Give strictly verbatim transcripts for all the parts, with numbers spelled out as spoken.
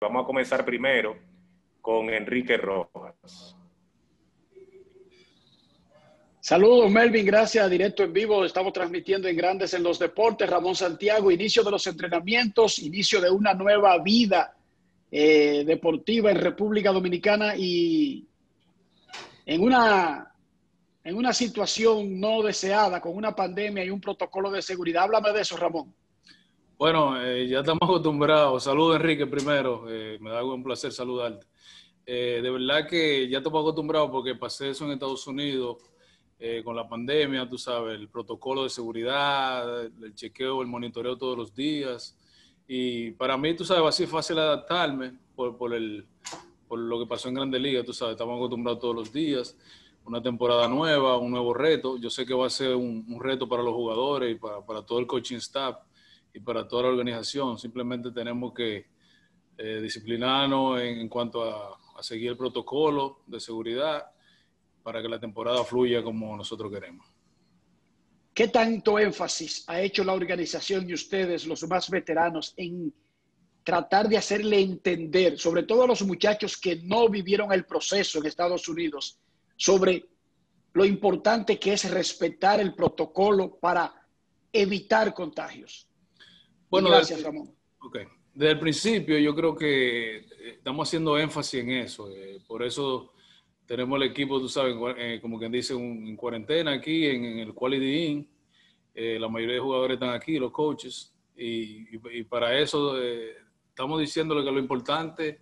Vamos a comenzar primero con Enrique Rojas. Saludos, Melvin, gracias. Directo en vivo, estamos transmitiendo en Grandes en los Deportes. Ramón Santiago, inicio de los entrenamientos, inicio de una nueva vida eh, deportiva en República Dominicana y en una, en una situación no deseada, con una pandemia y un protocolo de seguridad. Háblame de eso, Ramón. Bueno, eh, ya estamos acostumbrados. Saludos, Enrique, primero. Eh, me da un placer saludarte. Eh, de verdad que ya estamos acostumbrados porque pasé eso en Estados Unidos. Eh, con la pandemia, tú sabes, el protocolo de seguridad, el chequeo, el monitoreo todos los días. Y para mí, tú sabes, va a ser fácil adaptarme por, por, el, por lo que pasó en Grandes Ligas, tú sabes, estamos acostumbrados todos los días. Una temporada nueva, un nuevo reto. Yo sé que va a ser un, un reto para los jugadores y para, para todo el coaching staff y para toda la organización. Simplemente tenemos que eh, disciplinarnos en, en cuanto a, a seguir el protocolo de seguridad para que la temporada fluya como nosotros queremos. ¿Qué tanto énfasis ha hecho la organización y ustedes, los más veteranos, en tratar de hacerle entender, sobre todo a los muchachos que no vivieron el proceso en Estados Unidos, sobre lo importante que es respetar el protocolo para evitar contagios? Bueno, y gracias, desde, Ramón. Okay. Desde el principio yo creo que estamos haciendo énfasis en eso. Eh, por eso tenemos el equipo, tú sabes, eh, como quien dice, un, en cuarentena aquí en, en el Quality Inn. Eh, la mayoría de jugadores están aquí, los coaches. Y, y, y para eso eh, estamos diciéndole que lo importante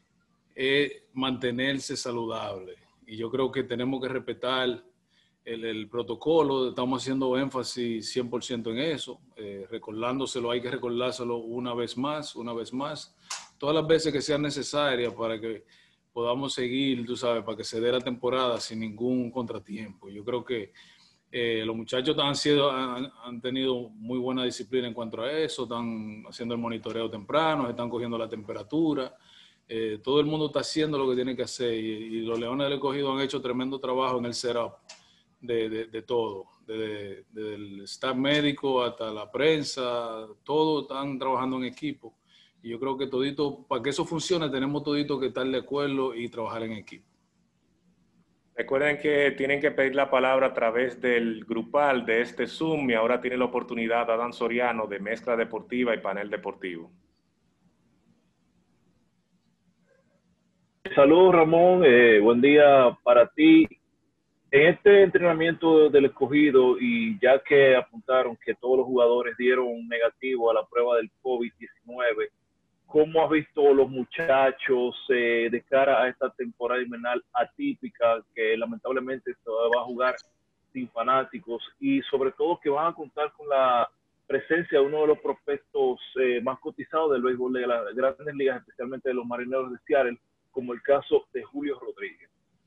es mantenerse saludable. Y yo creo que tenemos que respetar el, el protocolo. Estamos haciendo énfasis cien por ciento en eso. Eh, recordándoselo, hay que recordárselo una vez más, una vez más. Todas las veces que sean necesarias para que podamos seguir, tú sabes, para que se dé la temporada sin ningún contratiempo. Yo creo que eh, los muchachos han, sido, han, han tenido muy buena disciplina en cuanto a eso, están haciendo el monitoreo temprano, están cogiendo la temperatura, eh, todo el mundo está haciendo lo que tiene que hacer y, y los Leones del Escogido han hecho tremendo trabajo en el setup de, de, de todo, desde, desde el staff médico hasta la prensa, todos están trabajando en equipo. Y yo creo que todito, para que eso funcione, tenemos todito que estar de acuerdo y trabajar en equipo. Recuerden que tienen que pedir la palabra a través del grupal de este Zoom y ahora tiene la oportunidad Adán Soriano de Mezcla Deportiva y Panel Deportivo. Saludos, Ramón. Eh, buen día para ti. En este entrenamiento del Escogido, y ya que apuntaron que todos los jugadores dieron negativo a la prueba del COVID diecinueve, ¿cómo has visto los muchachos eh, de cara a esta temporada invernal atípica que lamentablemente se va a jugar sin fanáticos y sobre todo que van a contar con la presencia de uno de los prospectos eh, más cotizados del béisbol de las grandes ligas, especialmente de los Marineros de Seattle, como el caso de Julio Rodríguez?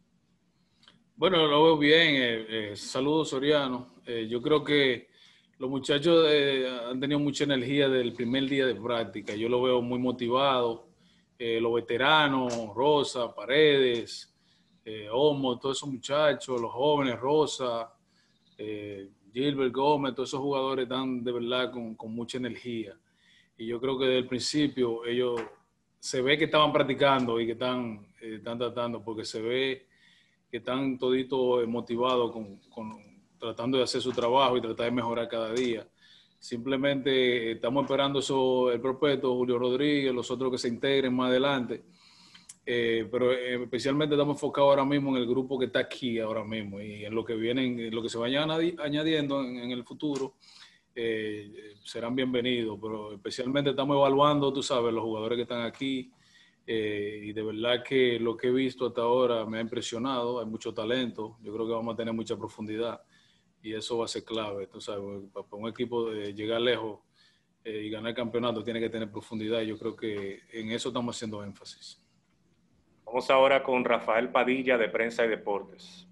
Bueno, lo veo bien. Eh, eh, saludos, Soriano. Eh, yo creo que los muchachos eh, han tenido mucha energía desde el primer día de práctica. Yo lo veo muy motivado. Eh, los veteranos, Rosa, Paredes, eh, Olmo, todos esos muchachos, los jóvenes, Rosa, eh, Gilbert Gómez, todos esos jugadores están de verdad con, con mucha energía. Y yo creo que desde el principio ellos se ve que estaban practicando y que están, eh, están tratando, porque se ve que están toditos motivados con, con tratando de hacer su trabajo y tratar de mejorar cada día. Simplemente estamos esperando eso, el prospecto, Julio Rodríguez, los otros que se integren más adelante. Eh, pero especialmente estamos enfocados ahora mismo en el grupo que está aquí ahora mismo y en lo que vienen, en lo que se vayan añadiendo en, en el futuro, eh, serán bienvenidos. Pero especialmente estamos evaluando, tú sabes, los jugadores que están aquí. Eh, y de verdad que lo que he visto hasta ahora me ha impresionado. Hay mucho talento, yo creo que vamos a tener mucha profundidad y eso va a ser clave. Tú sabes, para un equipo de llegar lejos eh, y ganar el campeonato tiene que tener profundidad y yo creo que en eso estamos haciendo énfasis. Vamos ahora con Rafael Padilla de Prensa y Deportes.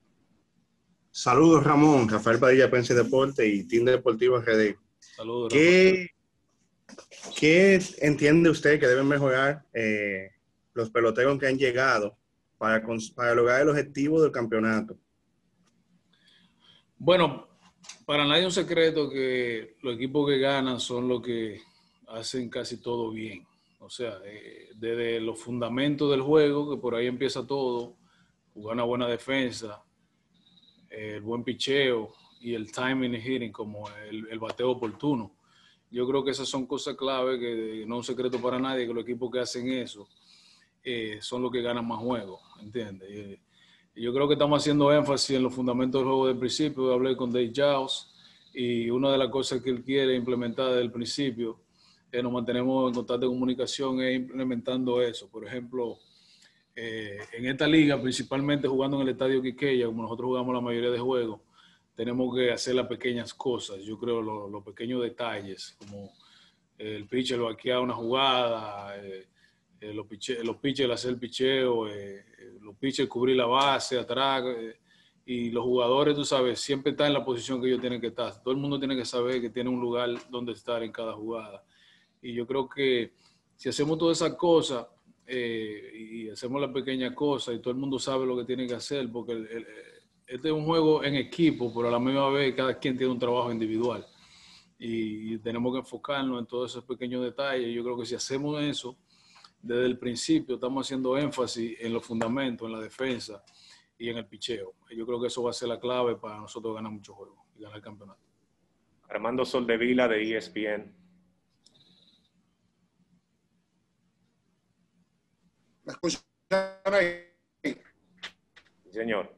Saludos, Ramón. Rafael Padilla, Prensa y Deportes y Team Deportivo R D. Saludos, ¿Qué, ¿Qué entiende usted que deben mejorar eh, los peloteros que han llegado para, para lograr el objetivo del campeonato? Bueno, para nadie es un secreto que los equipos que ganan son los que hacen casi todo bien. O sea, eh, desde los fundamentos del juego, que por ahí empieza todo, jugar una buena defensa, eh, el buen picheo y el timing y hitting, como el, el bateo oportuno. Yo creo que esas son cosas clave, que no es un secreto para nadie, que los equipos que hacen eso eh, son los que ganan más juegos, ¿entiendes? Eh, yo creo que estamos haciendo énfasis en los fundamentos del juego del principio. Hablé con Dave Giles y una de las cosas que él quiere implementar desde el principio, eh, nos mantenemos en constante comunicación, es implementando eso. Por ejemplo, eh, en esta liga, principalmente jugando en el Estadio Quiqueya, como nosotros jugamos la mayoría de juegos, tenemos que hacer las pequeñas cosas. Yo creo los, los pequeños detalles, como el pitcher vaquear una jugada, eh, eh, los pitchers los pitcher hacer el picheo, eh, los pitchers cubrir la base atrás, eh, y los jugadores, tú sabes, siempre están en la posición que ellos tienen que estar. Todo el mundo tiene que saber que tiene un lugar donde estar en cada jugada. Y yo creo que si hacemos todas esas cosas eh, y hacemos las pequeñas cosas y todo el mundo sabe lo que tiene que hacer, porque el, el, este es un juego en equipo, pero a la misma vez cada quien tiene un trabajo individual. Y, y tenemos que enfocarnos en todos esos pequeños detalles. Yo creo que si hacemos eso, desde el principio estamos haciendo énfasis en los fundamentos, en la defensa y en el picheo. Yo creo que eso va a ser la clave para nosotros ganar muchos juegos y ganar el campeonato. Armando Soldevila de E S P N. ¿Me escuchan ahí? Señor.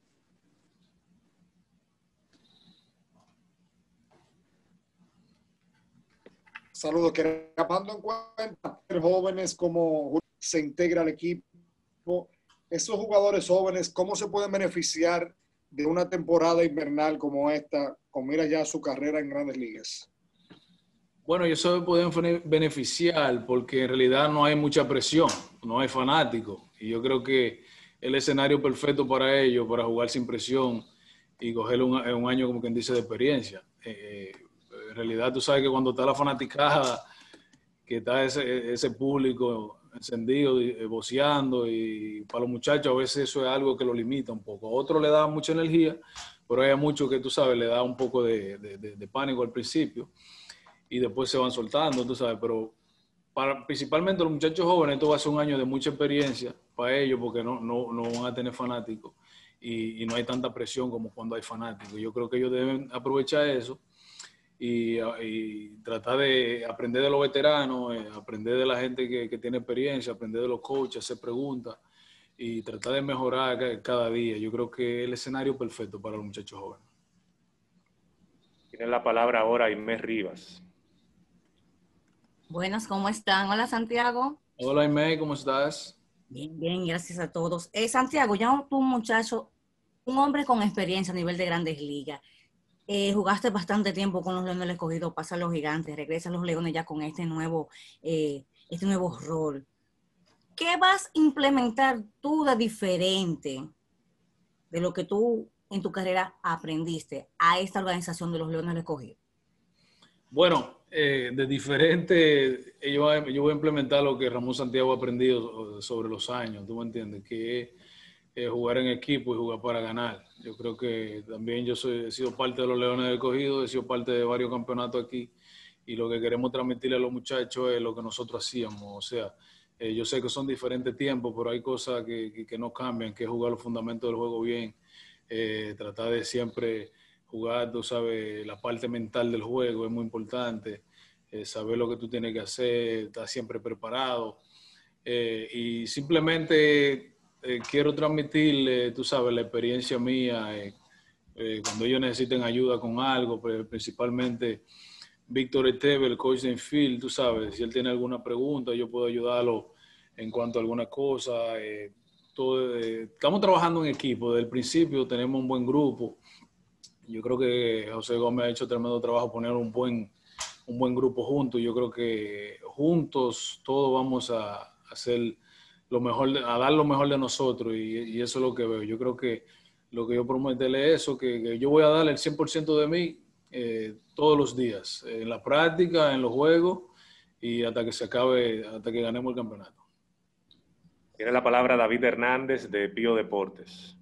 Saludos, que tomando en cuenta jóvenes como se integra al equipo, esos jugadores jóvenes, ¿cómo se pueden beneficiar de una temporada invernal como esta, con mira ya su carrera en Grandes Ligas? Bueno, ellos se pueden beneficiar porque en realidad no hay mucha presión, no hay fanáticos. Y yo creo que el escenario perfecto para ellos, para jugar sin presión y coger un, un año, como quien dice, de experiencia. Eh, en realidad tú sabes que cuando está la fanaticada, que está ese, ese público encendido, y, voceando, y para los muchachos a veces eso es algo que lo limita un poco. A otros le da mucha energía, pero hay muchos que tú sabes, le da un poco de, de, de, de pánico al principio y después se van soltando, tú sabes, pero para, principalmente los muchachos jóvenes, esto va a ser un año de mucha experiencia para ellos porque no, no, no van a tener fanáticos y, y no hay tanta presión como cuando hay fanáticos. Yo creo que ellos deben aprovechar eso y, y tratar de aprender de los veteranos, eh, aprender de la gente que, que tiene experiencia, aprender de los coaches, hacer preguntas y tratar de mejorar cada día. Yo creo que es el escenario perfecto para los muchachos jóvenes. Tiene la palabra ahora Inés Rivas. Buenas, ¿cómo están? Hola, Santiago. Hola, Inés, ¿cómo estás? Bien, bien, gracias a todos. Eh, Santiago, ya tú un muchacho, un hombre con experiencia a nivel de Grandes Ligas. Eh, jugaste bastante tiempo con los Leones del Escogido, pasan los Gigantes, regresan los Leones ya con este nuevo, eh, este nuevo rol. ¿Qué vas a implementar tú de diferente de lo que tú en tu carrera aprendiste a esta organización de los Leones del Escogido? Bueno, eh, de diferente, yo, yo voy a implementar lo que Ramón Santiago ha aprendido sobre los años, ¿tú me entiendes? Que es eh, jugar en equipo y jugar para ganar. Yo creo que también yo soy, he sido parte de los Leones del Escogido, he sido parte de varios campeonatos aquí y lo que queremos transmitirle a los muchachos es lo que nosotros hacíamos. O sea, eh, yo sé que son diferentes tiempos, pero hay cosas que, que, que no cambian, que es jugar los fundamentos del juego bien, eh, tratar de siempre jugar, tú sabes, la parte mental del juego es muy importante, eh, saber lo que tú tienes que hacer, estar siempre preparado. Eh, y simplemente eh, quiero transmitirle, tú sabes, la experiencia mía, eh, eh, cuando ellos necesiten ayuda con algo, principalmente Víctor Esteve, el coach de infield, tú sabes, si él tiene alguna pregunta, yo puedo ayudarlo en cuanto a alguna cosa. Eh, todo, eh, estamos trabajando en equipo, desde el principio tenemos un buen grupo. Yo creo que José Gómez ha hecho tremendo trabajo poner un buen, un buen grupo juntos. Yo creo que juntos todos vamos a hacer lo mejor, a dar lo mejor de nosotros y, y eso es lo que veo. Yo creo que lo que yo prometerle es eso, que, que yo voy a darle el cien por ciento de mí eh, todos los días, en la práctica, en los juegos y hasta que se acabe, hasta que ganemos el campeonato. Tiene la palabra David Hernández de Pío Deportes.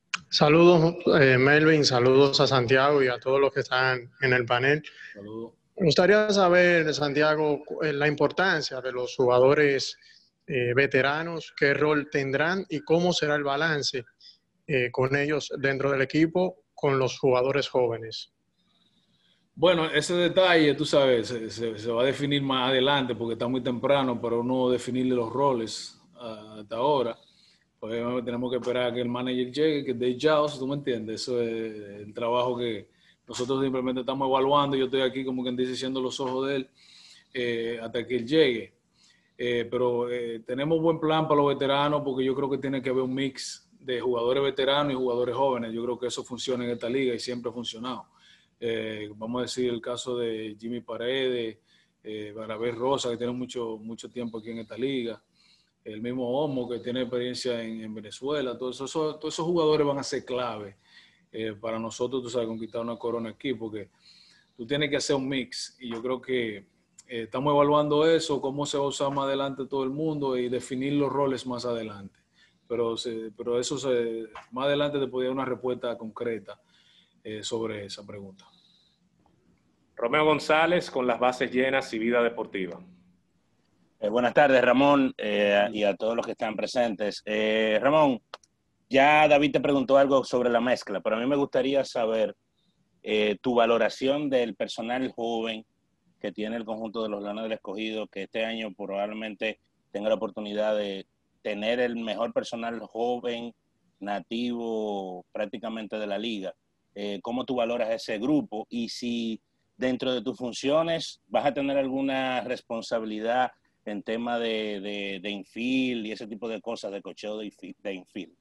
Saludos, eh, Melvin, saludos a Santiago y a todos los que están en el panel. Saludos. Me gustaría saber, Santiago, la importancia de los jugadores eh, veteranos, qué rol tendrán y cómo será el balance eh, con ellos dentro del equipo, con los jugadores jóvenes. Bueno, ese detalle, tú sabes, se, se, se va a definir más adelante porque está muy temprano para uno definirle los roles uh, hasta ahora. Pues tenemos que esperar a que el manager llegue, que es Dave Giles, ¿tú me entiendes? Eso es el trabajo que nosotros simplemente estamos evaluando. Yo estoy aquí como quien dice, siendo los ojos de él eh, hasta que él llegue. Eh, pero eh, tenemos buen plan para los veteranos porque yo creo que tiene que haber un mix de jugadores veteranos y jugadores jóvenes. Yo creo que eso funciona en esta liga y siempre ha funcionado. Eh, vamos a decir el caso de Jimmy Paredes, eh, Barabés Rosa, que tiene mucho, mucho tiempo aquí en esta liga, el mismo Olmo, que tiene experiencia en, en Venezuela. Todos esos, todos esos jugadores van a ser clave eh, para nosotros, tú sabes, conquistar una corona aquí, porque tú tienes que hacer un mix, y yo creo que eh, estamos evaluando eso, cómo se va a usar más adelante todo el mundo y definir los roles más adelante. Pero, se, pero eso se, más adelante te podría dar una respuesta concreta Eh, sobre esa pregunta. Romeo González, con las bases llenas y vida deportiva. Eh, buenas tardes, Ramón, eh, y a todos los que están presentes. Eh, Ramón, ya David te preguntó algo sobre la mezcla, pero a mí me gustaría saber eh, tu valoración del personal joven que tiene el conjunto de los Leones del Escogido, que este año probablemente tenga la oportunidad de tener el mejor personal joven, nativo prácticamente de la liga. Eh, ¿Cómo tú valoras ese grupo? Y si dentro de tus funciones vas a tener alguna responsabilidad en tema de, de, de infield y ese tipo de cosas, de cocheo de, de infield.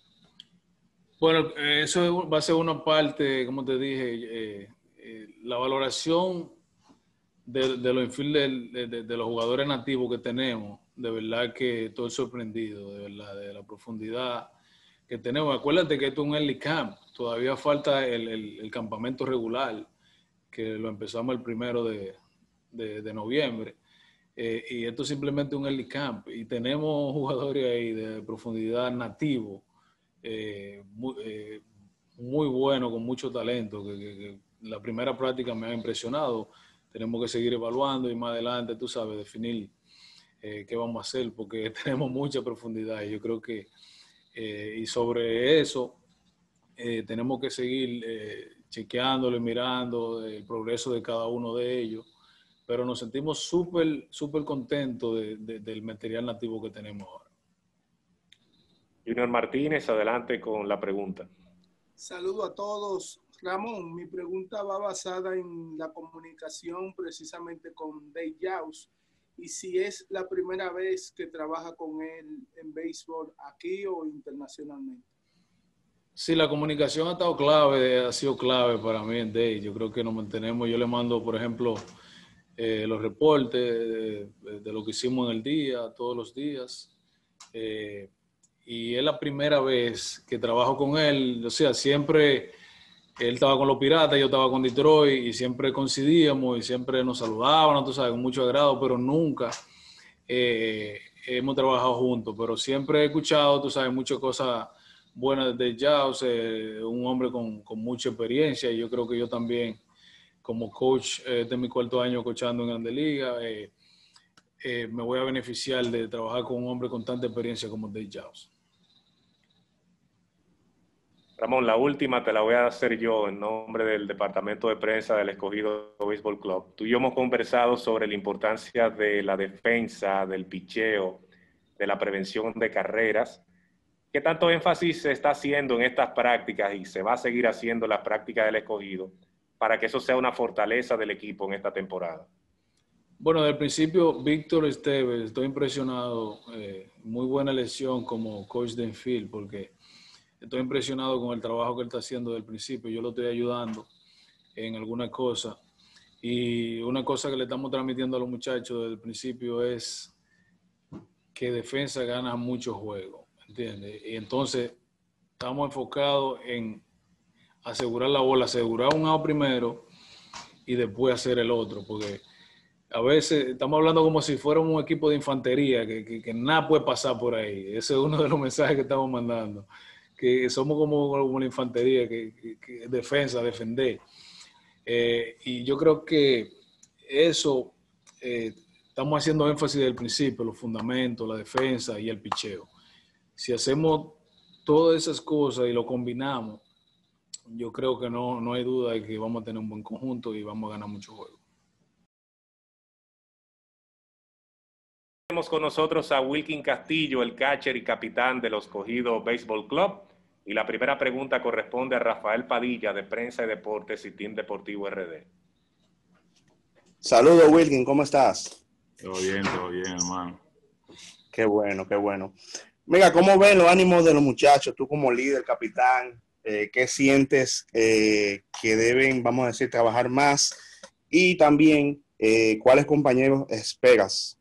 Bueno, eso va a ser una parte, como te dije, eh, eh, la valoración de, de los infield de, de, de los jugadores nativos que tenemos. De verdad que estoy sorprendido, de verdad, de la profundidad que tenemos. Acuérdate que esto es un early camp, todavía falta el, el, el campamento regular, que lo empezamos el primero de, de, de noviembre, eh, y esto es simplemente un early camp, y tenemos jugadores ahí de profundidad nativo, eh, muy, eh, muy bueno, con mucho talento, que, que, que la primera práctica me ha impresionado. Tenemos que seguir evaluando y más adelante, tú sabes, definir eh, qué vamos a hacer, porque tenemos mucha profundidad, y yo creo que Eh, y sobre eso eh, tenemos que seguir eh, chequeándolo y mirando el progreso de cada uno de ellos, pero nos sentimos súper, súper contentos de, de, del material nativo que tenemos ahora. Junior Martínez, adelante con la pregunta. Saludo a todos. Ramón, mi pregunta va basada en la comunicación precisamente con Dave Giles, y si es la primera vez que trabaja con él en béisbol aquí o internacionalmente. Sí, la comunicación ha estado clave, ha sido clave para mí en Dave. Yo creo que nos mantenemos, yo le mando, por ejemplo, eh, los reportes de, de lo que hicimos en el día, todos los días. Eh, y es la primera vez que trabajo con él. O sea, siempre él estaba con los Piratas, yo estaba con Detroit, y siempre coincidíamos y siempre nos saludábamos, tú sabes, con mucho agrado, pero nunca eh, hemos trabajado juntos. Pero siempre he escuchado, tú sabes, muchas cosas buenas de Giles, eh, un hombre con, con mucha experiencia, y yo creo que yo también, como coach eh, de mi cuarto año coachando en Grandes Ligas, eh, eh, me voy a beneficiar de trabajar con un hombre con tanta experiencia como Dave Giles. Ramón, la última te la voy a hacer yo en nombre del Departamento de Prensa del Escogido Baseball Club. Tú y yo hemos conversado sobre la importancia de la defensa, del picheo, de la prevención de carreras. ¿Qué tanto énfasis se está haciendo en estas prácticas y se va a seguir haciendo en las prácticas del Escogido para que eso sea una fortaleza del equipo en esta temporada? Bueno, desde el principio, Víctor Esteves, estoy impresionado. Eh, muy buena elección como coach de infield, porque estoy impresionado con el trabajo que él está haciendo desde el principio. Yo lo estoy ayudando en algunas cosas. Y una cosa que le estamos transmitiendo a los muchachos desde el principio es que defensa gana muchos juegos, ¿entiendes? Y entonces estamos enfocados en asegurar la bola, asegurar un out primero y después hacer el otro. Porque a veces estamos hablando como si fuéramos un equipo de infantería, que, que, que nada puede pasar por ahí. Ese es uno de los mensajes que estamos mandando. Que somos como, como la infantería, que, que, que defensa, defender. Eh, y yo creo que eso eh, estamos haciendo énfasis desde el principio, los fundamentos, la defensa y el picheo. Si hacemos todas esas cosas y lo combinamos, yo creo que no, no hay duda de que vamos a tener un buen conjunto y vamos a ganar muchos juegos. Tenemos con nosotros a Wilkin Castillo, el catcher y capitán del Escogido Baseball Club. Y la primera pregunta corresponde a Rafael Padilla, de Prensa y Deportes y Team Deportivo R D. Saludos, Wilkin, ¿cómo estás? Todo bien, todo bien, hermano. Qué bueno, qué bueno. Mira, ¿cómo ven los ánimos de los muchachos? Tú como líder, capitán, eh, ¿qué sientes eh, que deben, vamos a decir, trabajar más? Y también, eh, ¿cuáles compañeros esperas?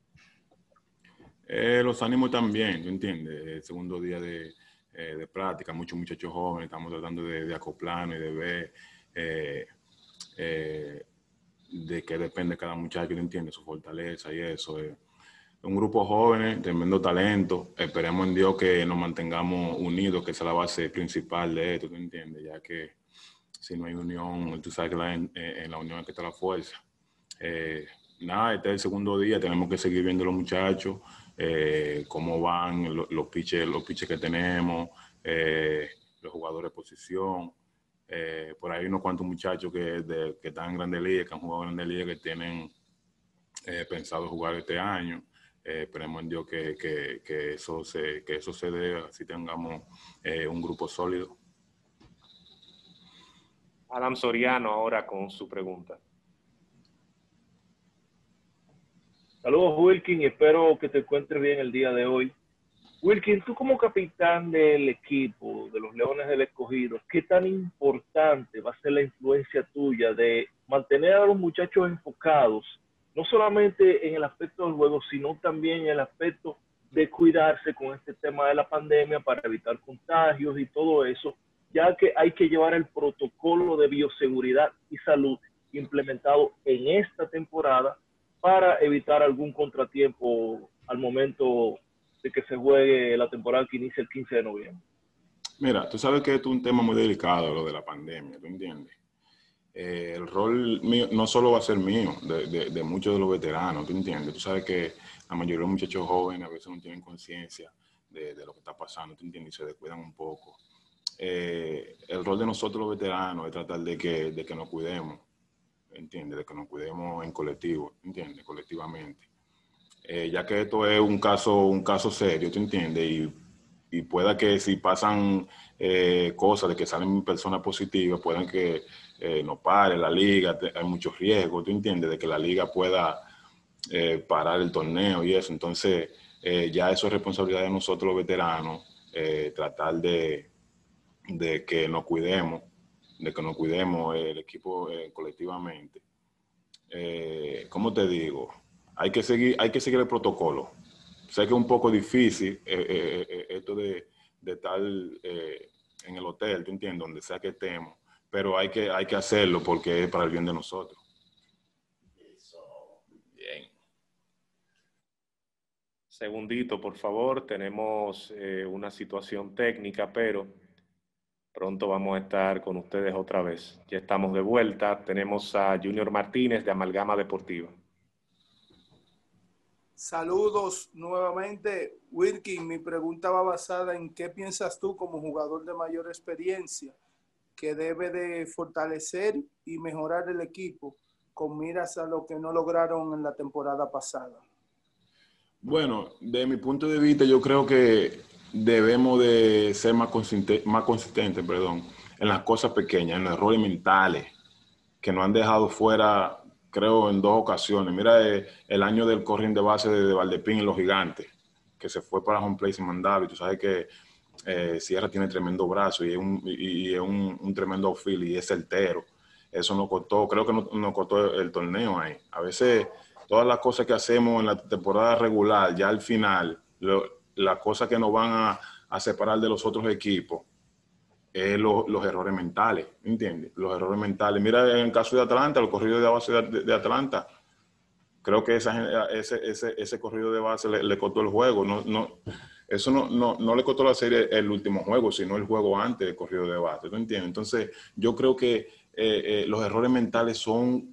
Eh, los ánimos también, ¿tú entiendes? El segundo día de, eh, de práctica, muchos muchachos jóvenes, estamos tratando de, de acoplarnos y de ver eh, eh, de qué depende cada muchacho, ¿tú entiendes? Su fortaleza y eso. Eh. Un grupo joven, tremendo talento. Esperemos en Dios que nos mantengamos unidos, que esa es la base principal de esto, ¿tú entiendes? Ya que si no hay unión, tú sabes que la, en, en la unión es que está la fuerza. Eh, nada, este es el segundo día, tenemos que seguir viendo a los muchachos, eh, cómo van los, los pitches los pitches que tenemos, eh, los jugadores de posición. Eh, por ahí unos cuantos muchachos que, de, que están en Grandes Ligas, que han jugado en Grandes Ligas, que tienen eh, pensado jugar este año. Eh, esperemos en Dios que, que, que, eso se, que eso se dé, así tengamos eh, un grupo sólido. Adam Soriano ahora con su pregunta. Saludos, Wilkin, y espero que te encuentres bien el día de hoy. Wilkin, tú como capitán del equipo, de los Leones del Escogido, ¿qué tan importante va a ser la influencia tuya de mantener a los muchachos enfocados, no solamente en el aspecto del juego, sino también en el aspecto de cuidarse con este tema de la pandemia para evitar contagios y todo eso, ya que hay que llevar el protocolo de bioseguridad y salud implementado en esta temporada para evitar algún contratiempo al momento de que se juegue la temporada que inicia el quince de noviembre? Mira, tú sabes que esto es un tema muy delicado, lo de la pandemia, ¿tú entiendes? Eh, el rol mío no solo va a ser mío, de, de, de muchos de los veteranos, ¿tú entiendes? Tú sabes que la mayoría de los muchachos jóvenes a veces no tienen conciencia de, de lo que está pasando, ¿tú entiendes? Y se descuidan un poco. Eh, el rol de nosotros los veteranos es tratar de que, de que nos cuidemos, ¿entiendes? De que nos cuidemos en colectivo, ¿entiendes? Colectivamente. Eh, ya que esto es un caso, un caso serio, ¿tú entiendes? Y, y pueda que si pasan eh, cosas de que salen personas positivas, puedan que eh, no pare la liga, te, hay muchos riesgos, ¿tú entiendes? De que la liga pueda eh, parar el torneo y eso. Entonces, eh, ya eso es responsabilidad de nosotros los veteranos, eh, tratar de, de que nos cuidemos, de que nos cuidemos eh, el equipo eh, colectivamente. Eh, ¿Cómo te digo? Hay que seguir, hay que seguir el protocolo. Sé que es un poco difícil eh, eh, eh, esto de, de estar eh, en el hotel, ¿tú entiendes? Donde sea que estemos, pero hay que, hay que hacerlo porque es para el bien de nosotros. Bien. Segundito, por favor. Tenemos eh, una situación técnica, pero pronto vamos a estar con ustedes otra vez. Ya estamos de vuelta. Tenemos a Junior Martínez de Amalgama Deportiva. Saludos nuevamente, Wilkin. Mi pregunta va basada en qué piensas tú como jugador de mayor experiencia que debe de fortalecer y mejorar el equipo con miras a lo que no lograron en la temporada pasada. Bueno, de mi punto de vista, yo creo que debemos de ser más consistentes, más consistentes, perdón, en las cosas pequeñas, en los errores mentales que nos han dejado fuera, creo, en dos ocasiones. Mira eh, el año del corriente de base de, de Valdepín y los Gigantes, que se fue para home play sin mandar, y tú sabes que eh, Sierra tiene tremendo brazo y es un, y, y es un, un tremendo outfield y es certero. Eso nos costó, creo que nos, nos costó el, el torneo ahí. A veces todas las cosas que hacemos en la temporada regular, ya al final, lo, las cosas que nos van a, a separar de los otros equipos, es lo, los errores mentales, ¿entiendes? Los errores mentales. Mira, en el caso de Atlanta, el corrido de base de, de Atlanta, creo que esa, ese, ese, ese corrido de base le, le costó el juego. No, no, eso no, no, no le costó la serie el último juego, sino el juego antes del corrido de base, ¿tú entiendes? Entonces, yo creo que eh, eh, los errores mentales son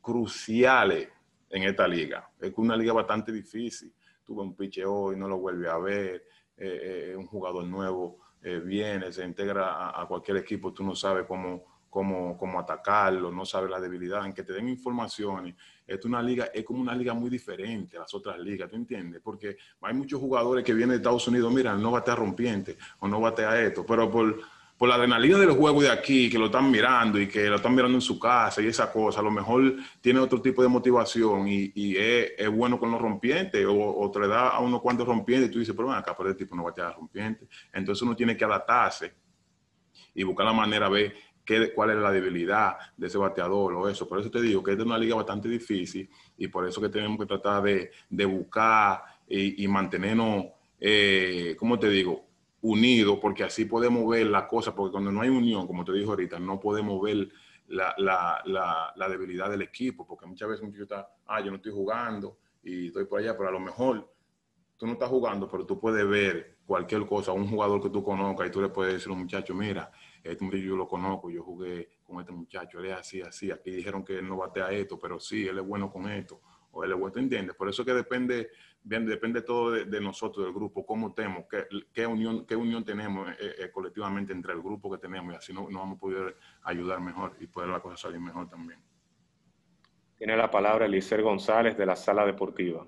cruciales en esta liga. Es una liga bastante difícil. Tuve un piche hoy, no lo vuelve a ver, eh, eh, un jugador nuevo eh, viene, se integra a, a cualquier equipo, tú no sabes cómo, cómo, cómo atacarlo, no sabes la debilidad, en que te den informaciones. Es una liga, es como una liga muy diferente a las otras ligas, ¿tú entiendes? Porque hay muchos jugadores que vienen de Estados Unidos, mira, no batea rompiente o no batea esto, pero por... por la adrenalina del juego de aquí, que lo están mirando y que lo están mirando en su casa y esa cosa, a lo mejor tiene otro tipo de motivación y, y es, es bueno con los rompientes o, o te le da a unos cuantos rompientes y tú dices, pero ven acá, pero este tipo no va a tener rompientes. Entonces uno tiene que adaptarse y buscar la manera de ver qué, cuál es la debilidad de ese bateador o eso. Por eso te digo que es una liga bastante difícil y por eso que tenemos que tratar de, de buscar y, y mantenernos, eh, ¿cómo te digo?, unidos, porque así podemos ver las cosas, porque cuando no hay unión, como te dije ahorita, no podemos ver la, la, la, la debilidad del equipo, porque muchas veces un chico está, ah, yo no estoy jugando y estoy por allá, pero a lo mejor tú no estás jugando, pero tú puedes ver cualquier cosa, un jugador que tú conozcas y tú le puedes decir a un muchacho, mira, este muchacho yo lo conozco, yo jugué con este muchacho, él es así, así, aquí dijeron que él no batea esto, pero sí, él es bueno con esto, o él es bueno, ¿tú entiendes? Por eso que depende, bien, depende todo de, de nosotros, del grupo, cómo tenemos, qué, qué, unión, qué unión tenemos eh, eh, colectivamente entre el grupo que tenemos y así nos no vamos a poder ayudar mejor y poder la cosa salir mejor también. Tiene la palabra Eliezer González de la Sala Deportiva.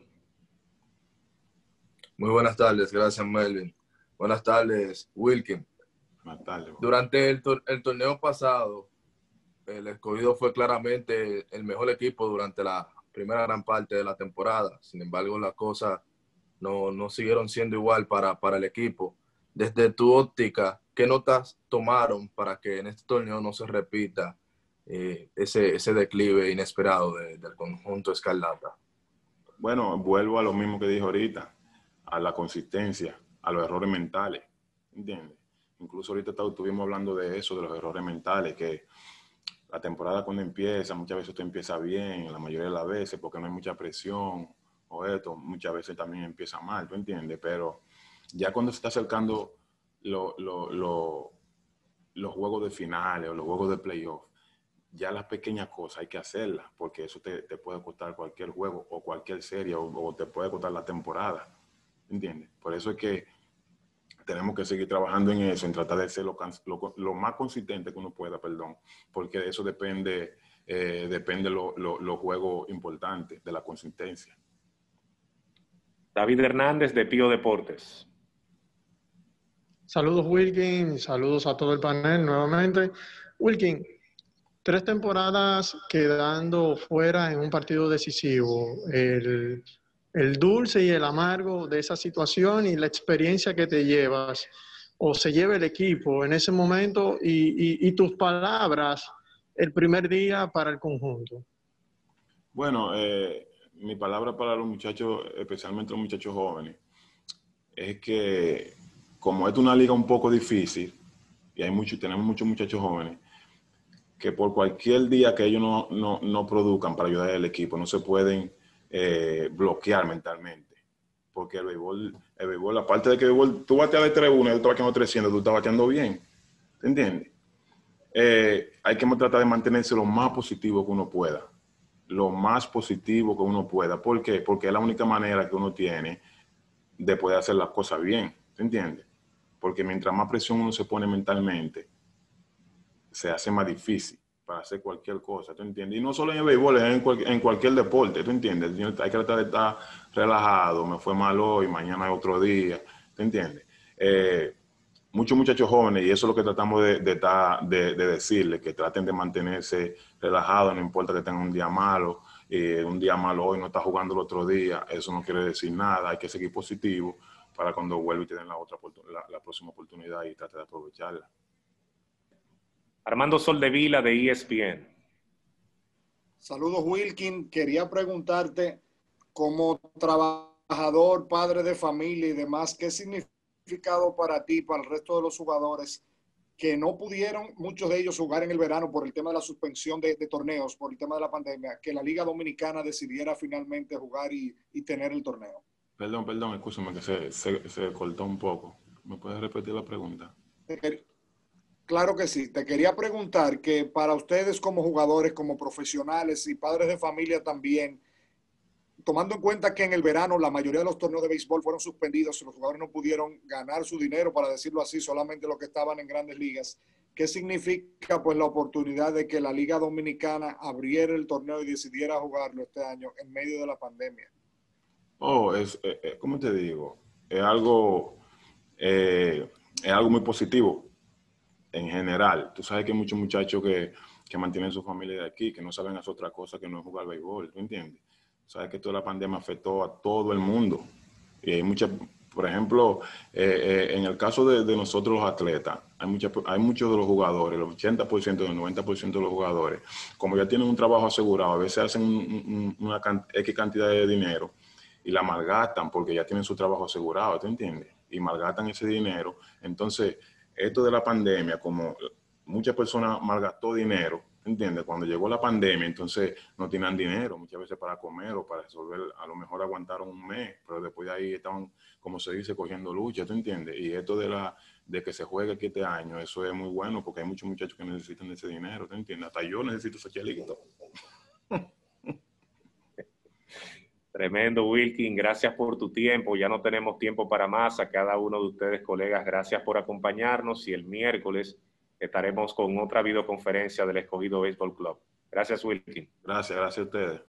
Muy buenas tardes, gracias Melvin. Buenas tardes, Wilkin. Buenas tardes. Durante el, tor el torneo pasado, el Escogido fue claramente el mejor equipo durante la primera gran parte de la temporada. Sin embargo, las cosas no, no siguieron siendo igual para, para el equipo. Desde tu óptica, ¿qué notas tomaron para que en este torneo no se repita eh, ese, ese declive inesperado de, del conjunto Escarlata? Bueno, vuelvo a lo mismo que dije ahorita, a la consistencia, a los errores mentales, ¿entiendes? Incluso ahorita estuvimos hablando de eso, de los errores mentales, que la temporada cuando empieza, muchas veces usted empieza bien, la mayoría de las veces, porque no hay mucha presión o esto, muchas veces también empieza mal, ¿tú entiendes? Pero ya cuando se está acercando lo, lo, lo, los juegos de finales o los juegos de playoff, ya las pequeñas cosas hay que hacerlas, porque eso te, te puede costar cualquier juego o cualquier serie o, o te puede costar la temporada, ¿entiendes? Por eso es que tenemos que seguir trabajando en eso, en tratar de ser lo, lo, lo más consistente que uno pueda, perdón, porque de eso depende, eh, depende los lo, lo juegos importantes, de la consistencia. David Hernández de Pío Deportes. Saludos Wilkin, saludos a todo el panel nuevamente. Wilkin, tres temporadas quedando fuera en un partido decisivo. El... el dulce y el amargo de esa situación y la experiencia que te llevas o se lleva el equipo en ese momento y, y, y tus palabras el primer día para el conjunto. Bueno, eh, mi palabra para los muchachos, especialmente los muchachos jóvenes, es que como es una liga un poco difícil y hay mucho, tenemos muchos muchachos jóvenes, que por cualquier día que ellos no, no, no produzcan para ayudar al equipo, no se pueden Eh, bloquear mentalmente, porque el béisbol, el béisbol, aparte de que el béisbol, tú bateas de tres uno y tú estás bateando trescientos, tú estás bateando bien, ¿te entiendes? Eh, hay que tratar de mantenerse lo más positivo que uno pueda, lo más positivo que uno pueda. ¿Por qué? Porque es la única manera que uno tiene de poder hacer las cosas bien, ¿te entiendes? Porque mientras más presión uno se pone mentalmente, se hace más difícil para hacer cualquier cosa, ¿tú entiendes? Y no solo en el béisbol, es en, cual, en cualquier deporte, ¿tú entiendes? Hay que tratar de estar relajado, me fue mal hoy, mañana es otro día, ¿tú entiendes? Eh, muchos muchachos jóvenes, y eso es lo que tratamos de, de, de, de decirles, que traten de mantenerse relajados, no importa que tengan un día malo, eh, un día malo hoy, no está jugando el otro día, eso no quiere decir nada, hay que seguir positivo para cuando vuelva y te den la, otra, la, la próxima oportunidad y trate de aprovecharla. Armando Soldevila de E S P N. Saludos Wilkin, quería preguntarte como trabajador, padre de familia y demás, ¿qué significado para ti, para el resto de los jugadores que no pudieron, muchos de ellos, jugar en el verano por el tema de la suspensión de, de torneos, por el tema de la pandemia, que la Liga Dominicana decidiera finalmente jugar y, y tener el torneo? Perdón, perdón, escúchame que se, se, se cortó un poco. ¿Me puedes repetir la pregunta? Claro que sí. Te quería preguntar que para ustedes como jugadores, como profesionales y padres de familia también, tomando en cuenta que en el verano la mayoría de los torneos de béisbol fueron suspendidos y los jugadores no pudieron ganar su dinero, para decirlo así, solamente los que estaban en grandes ligas, ¿qué significa pues la oportunidad de que la Liga Dominicana abriera el torneo y decidiera jugarlo este año en medio de la pandemia? Oh, es, es como te digo, es algo, eh, es algo muy positivo en general. Tú sabes que hay muchos muchachos que, que mantienen su familia de aquí, que no saben hacer otra cosa que no es jugar béisbol, ¿tú entiendes? Sabes que toda la pandemia afectó a todo el mundo. Y hay muchas, por ejemplo, eh, eh, en el caso de, de nosotros los atletas, hay, mucha, hay muchos de los jugadores, el ochenta por ciento, el noventa por ciento de los jugadores, como ya tienen un trabajo asegurado, a veces hacen un, un, una X cantidad de dinero y la malgastan porque ya tienen su trabajo asegurado, ¿tú entiendes? Y malgastan ese dinero. Entonces, esto de la pandemia, como muchas personas malgastó dinero, ¿entiendes? Cuando llegó la pandemia, entonces no tenían dinero muchas veces para comer o para resolver, a lo mejor aguantaron un mes, pero después de ahí estaban, como se dice, cogiendo lucha, ¿tú entiendes? Y esto de la de que se juegue aquí este año, eso es muy bueno porque hay muchos muchachos que necesitan ese dinero, ¿tú entiendes? Hasta yo necesito ese chelito. Tremendo, Wilkin. Gracias por tu tiempo. Ya no tenemos tiempo para más. A cada uno de ustedes, colegas, gracias por acompañarnos. Y el miércoles estaremos con otra videoconferencia del Escogido Baseball Club. Gracias, Wilkin. Gracias, gracias a ustedes.